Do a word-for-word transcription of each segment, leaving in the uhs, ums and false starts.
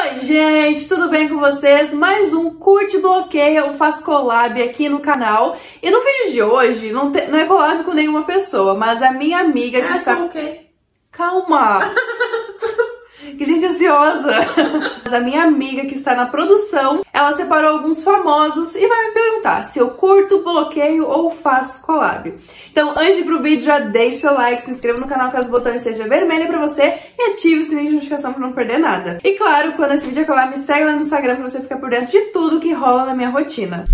Oi gente, tudo bem com vocês? Mais um Curte Bloqueia, eu faço collab aqui no canal. E no vídeo de hoje, não, te, não é collab com nenhuma pessoa, mas a minha amiga que ah, está... o quê? Calma! Que gente ansiosa! Mas a minha amiga que está na produção, ela separou alguns famosos e vai me perguntar se eu curto, bloqueio ou faço collab. Então, antes de ir pro vídeo, já deixe seu like, se inscreva no canal caso o botão esteja vermelho pra você e ative o sininho de notificação pra não perder nada. E claro, quando esse vídeo acabar, me segue lá no Instagram pra você ficar por dentro de tudo que rola na minha rotina.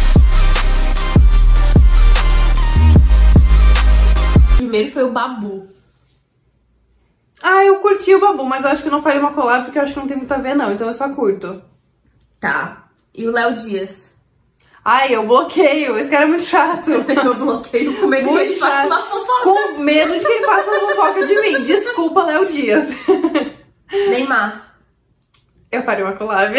Primeiro foi o Babu. Ah, eu curti o Babu, mas eu acho que não faria uma collab porque eu acho que não tem muito a ver não, então eu só curto. Tá. E o Léo Dias? Ai, eu bloqueio, esse cara é muito chato. Eu bloqueio com medo que ele faça uma fofoca. Com medo de que ele faça uma fofoca de mim. Desculpa, Léo Dias. Neymar. Eu faria uma collab.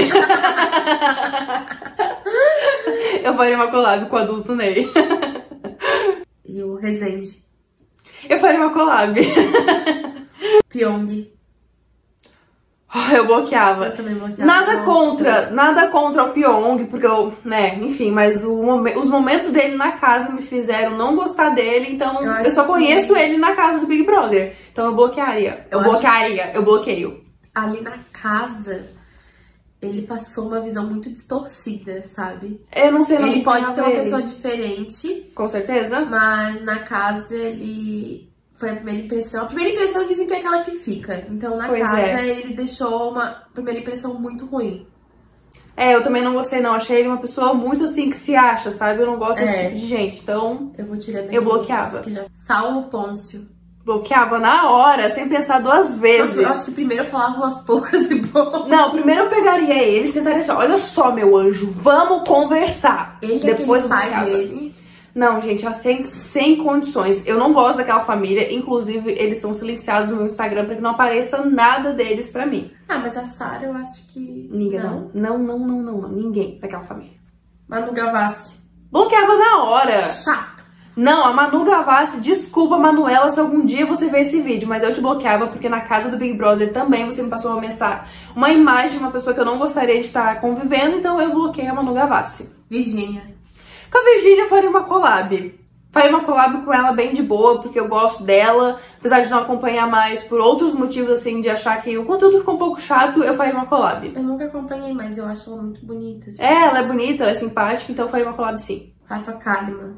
Eu faria uma collab com o adulto Ney. E o Rezende? Eu faria uma collab. Pyong. Eu bloqueava. Eu também bloqueava. Nada Nossa. contra, nada contra o Pyong, porque eu, né, enfim, mas o momen- os momentos dele na casa me fizeram não gostar dele, então Eu eu, acho só que- conheço ele na casa do Big Brother. Então eu bloquearia. Eu, Eu acho bloquearia, eu bloqueio. Ali na casa, ele passou uma visão muito distorcida, sabe? Eu não sei não Ele pode tem ser a uma ver. pessoa diferente, Com certeza. mas na casa ele... Foi a primeira impressão. A primeira impressão dizem que é aquela que fica. Então na Pois casa é. ele deixou uma primeira impressão muito ruim. É, eu também não gostei não, achei ele uma pessoa muito assim que se acha, sabe? Eu não gosto desse É. tipo de gente, então Eu vou tirando aqui Eu bloqueava. os que já... Saulo Pôncio. bloqueava na hora, sem pensar duas vezes. Nossa, eu acho que primeiro eu falava umas poucas e bom. Não, primeiro eu pegaria ele e sentaria assim, olha só, meu anjo, vamos conversar. Ele Depois é aquele pai bloqueava. dele. Não, gente, assim, sem condições. Eu não gosto daquela família, inclusive eles são silenciados no meu Instagram pra que não apareça nada deles pra mim. Ah, mas a Sarah eu acho que... Ninguém, não. Não, não, não, não, não. Ninguém daquela família. Manu Gavassi. Bloqueava na hora. Chato. Não, a Manu Gavassi, desculpa, Manuela, se algum dia você ver esse vídeo, mas eu te bloqueava porque na casa do Big Brother também você me passou uma mensagem, uma imagem de uma pessoa que eu não gostaria de estar convivendo, então eu bloqueei a Manu Gavassi. Virgínia. Com a Virgínia eu faria uma collab. Faria uma collab com ela bem de boa, porque eu gosto dela, apesar de não acompanhar mais por outros motivos, assim, de achar que o conteúdo ficou um pouco chato, eu faria uma collab. Eu nunca acompanhei, mas eu acho ela muito bonita. Assim. É, ela é bonita, ela é simpática, então eu faria uma collab sim. Rafa Kalimann.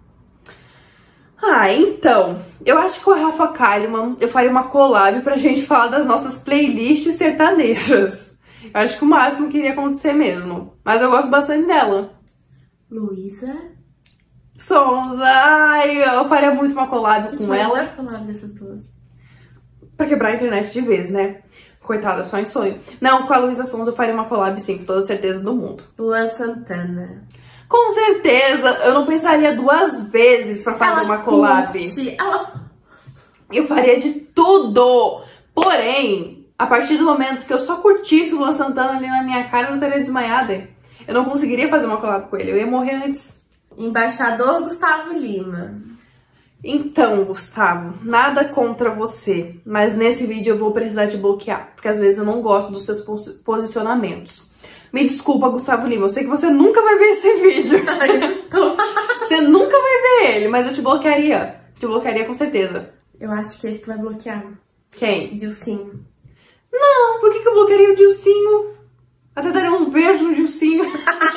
Ah, então, eu acho que com a Rafa Kalimann eu faria uma collab pra gente falar das nossas playlists sertanejas. Eu acho que o máximo que iria acontecer mesmo. Mas eu gosto bastante dela. Luísa. Sonza, ai, eu faria muito uma collab Gente, com ela. a collab dessas duas. Pra quebrar a internet de vez, né? Coitada, só em sonho. Não, com a Luísa Sonza eu faria uma collab sim, com toda certeza do mundo. Luan Santana. Com certeza, eu não pensaria duas vezes pra fazer Ela uma collab. curte, ela... Eu faria de tudo! Porém, a partir do momento que eu só curtisse o Luan Santana ali na minha cara, eu não estaria desmaiada. Eu não conseguiria fazer uma collab com ele, eu ia morrer antes. Embaixador Gustavo Lima. Então, Gustavo, nada contra você, mas nesse vídeo eu vou precisar te bloquear, porque às vezes eu não gosto dos seus pos posicionamentos. Me desculpa, Gustavo Lima, eu sei que você nunca vai ver esse vídeo. Você nunca vai ver ele, mas eu te bloquearia. Te bloquearia com certeza. Eu acho que esse tu vai bloquear. Quem? Dilcinho. Não, por que, que eu bloquearia o Dilcinho? Até daria uns beijos no Dilcinho.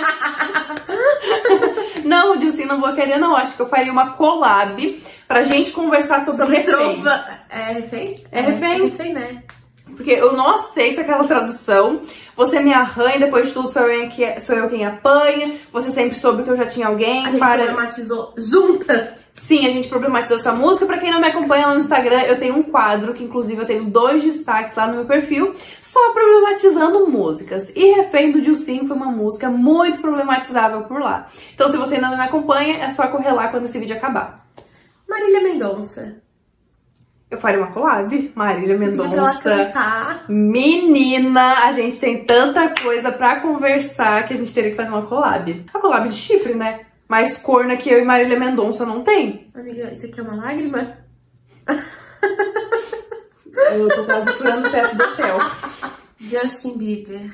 Não, o Dilcinho não bloquearia, não. Acho que eu faria uma collab pra gente conversar sobre, sobre refém. Trova... É refém? É refém. É refém, né? Porque eu não aceito aquela tradução. Você me arranha, depois de tudo sou eu, que, sou eu quem apanha. Você sempre soube que eu já tinha alguém. A gente para... problematizou junta. Sim, a gente problematizou essa música. Pra quem não me acompanha lá no Instagram, eu tenho um quadro que inclusive eu tenho dois destaques lá no meu perfil, só problematizando músicas. E Refém do Dilcinho foi uma música muito problematizável por lá. Então se você ainda não me acompanha, é só correr lá quando esse vídeo acabar. Marília Mendonça. Eu faria uma collab, Marília Mendonça. Pra ela cantar. Menina, a gente tem tanta coisa pra conversar que a gente teria que fazer uma collab. A collab de chifre, né? Mais corna que eu e Marília Mendonça não tem. Amiga, isso aqui é uma lágrima? Eu tô quase furando o teto do hotel. Justin Bieber.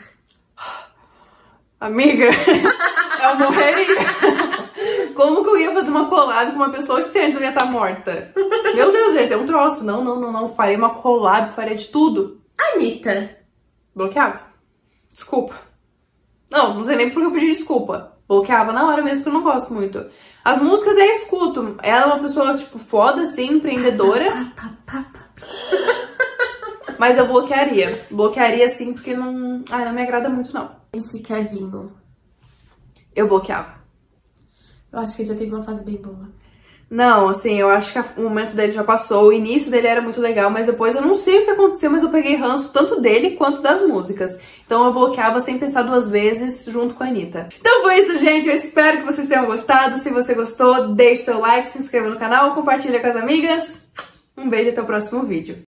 Amiga, eu morreria. Como que eu ia fazer uma collab com uma pessoa que se antes eu ia estar morta? Meu Deus, ia ter um troço. Não, não, não, não. Farei uma collab, farei de tudo. Anitta. Bloqueava. Desculpa. Não, não sei nem por que eu pedi desculpa. Bloqueava na hora mesmo, que eu não gosto muito. As músicas até escuto. Ela é uma pessoa, tipo, foda, assim, empreendedora. Mas eu bloquearia. Bloquearia, sim, porque não... Ai, não me agrada muito, não. Esse Kevinho. Eu bloqueava. Eu acho que ele já teve uma fase bem boa. Não, assim, eu acho que o momento dele já passou. O início dele era muito legal, mas depois eu não sei o que aconteceu, mas eu peguei ranço tanto dele quanto das músicas. Então eu bloqueava sem pensar duas vezes, junto com a Anitta. Então foi isso, gente. Eu espero que vocês tenham gostado. Se você gostou, deixe seu like, se inscreva no canal, compartilha com as amigas. Um beijo e até o próximo vídeo.